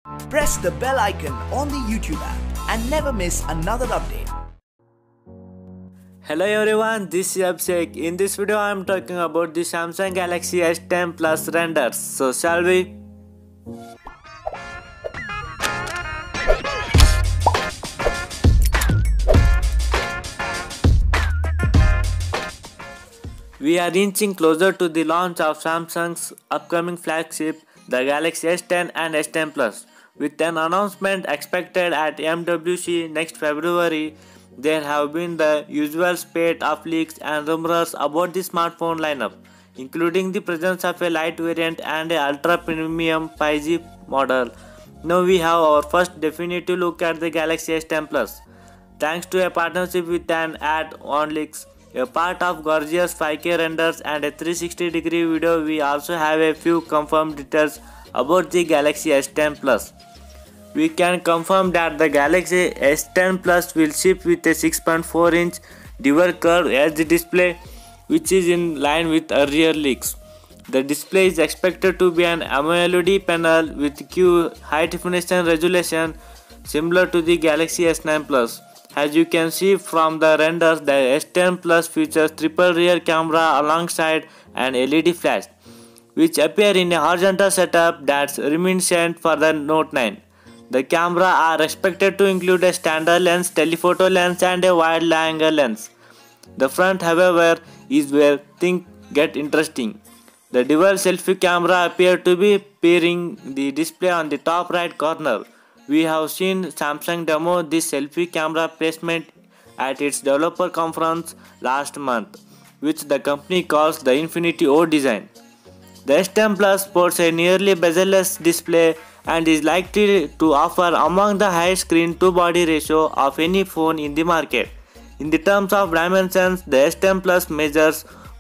Press the bell icon on the YouTube app and never miss another update. Hello everyone, this is Abhishek. In this video I am talking about the Samsung Galaxy S10 Plus renders. So shall we? We are inching closer to the launch of Samsung's upcoming flagship, the Galaxy S10 and S10 Plus. With an announcement expected at MWC next February, there have been the usual spate of leaks and rumors about the smartphone lineup, including the presence of a light variant and an ultra-premium 5G model. Now we have our first definitive look at the Galaxy S10 Plus. Thanks to a partnership with an ad-on-leaks, a part of gorgeous 5K renders and a 360-degree video, we also have a few confirmed details about the Galaxy S10 Plus. We can confirm that the Galaxy S10 Plus will ship with a 6.4-inch dual curved edge display, which is in line with earlier leaks. The display is expected to be an AMOLED panel with high definition resolution similar to the Galaxy S9 Plus. As you can see from the renders, the S10 Plus features triple rear camera alongside an LED flash, which appear in a horizontal setup that's reminiscent for the Note 9. The camera are expected to include a standard lens, telephoto lens and a wide-angle lens. The front, however, is where things get interesting. The dual selfie camera appear to be pairing the display on the top right corner. We have seen Samsung demo this selfie camera placement at its developer conference last month, which the company calls the Infinity O design. The S10 Plus sports a nearly bezel-less display and is likely to offer among the highest screen-to-body ratio of any phone in the market. In the terms of dimensions, the S10 Plus measures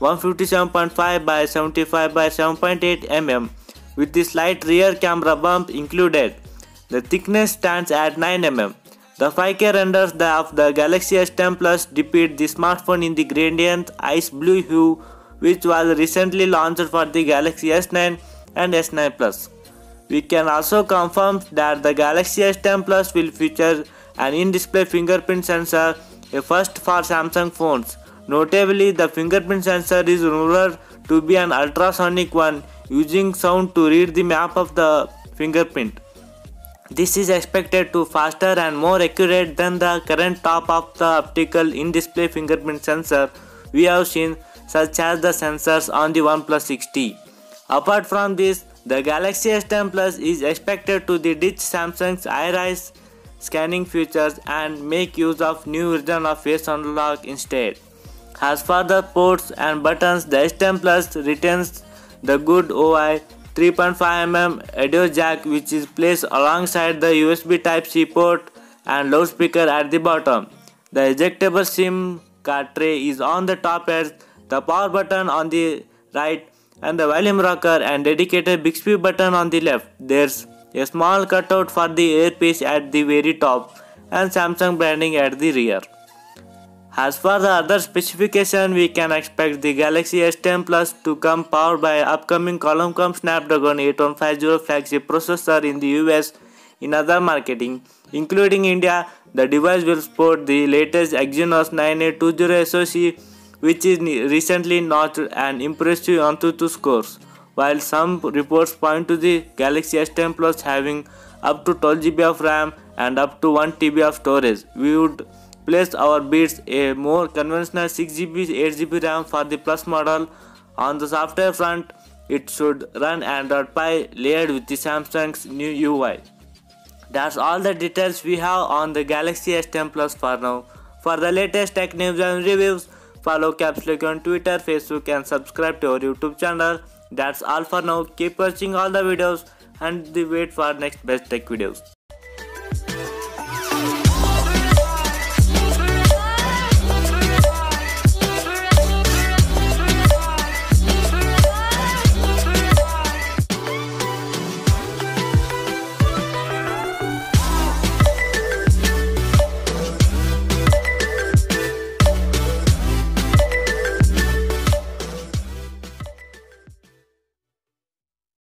157.5 by 75 by 7.8 mm with the slight rear camera bump included. The thickness stands at 9 mm. The 5K renders of the Galaxy S10 Plus depict the smartphone in the gradient ice blue hue, which was recently launched for the Galaxy S9 and S9 Plus. We can also confirm that the Galaxy S10 Plus will feature an in-display fingerprint sensor, a first for Samsung phones. Notably, the fingerprint sensor is rumored to be an ultrasonic one, using sound to read the map of the fingerprint. This is expected to faster and more accurate than the current top of the optical in-display fingerprint sensor we have seen, such as the sensors on the OnePlus 6T. Apart from this, the Galaxy S10 Plus is expected to ditch Samsung's iris scanning features and make use of new version of Face Unlock instead. As for the ports and buttons, the S10 Plus retains the good OI 3.5mm audio jack, which is placed alongside the USB Type-C port and loudspeaker at the bottom. The ejectable SIM card tray is on the top edge, the power button on the right, and the volume rocker and dedicated Bixby button on the left. There's a small cutout for the earpiece at the very top and Samsung branding at the rear. As for the other specification, we can expect the Galaxy S10 Plus to come powered by upcoming Qualcomm Snapdragon 8150 flagship processor in the US. In other marketing, including India, the device will support the latest Exynos 9820 SoC, which is recently notched an impressive Antutu scores, while some reports point to the Galaxy S10 Plus having up to 12GB of RAM and up to 1TB of storage. We would place our bets a more conventional 6GB 8GB RAM for the Plus model. On the software front, it should run Android Pie layered with the Samsung's new UI. That's all the details we have on the Galaxy S10 Plus for now. For the latest tech news and reviews, follow Capslock on Twitter, Facebook and subscribe to our YouTube channel. That's all for now. Keep watching all the videos and wait for next best tech videos.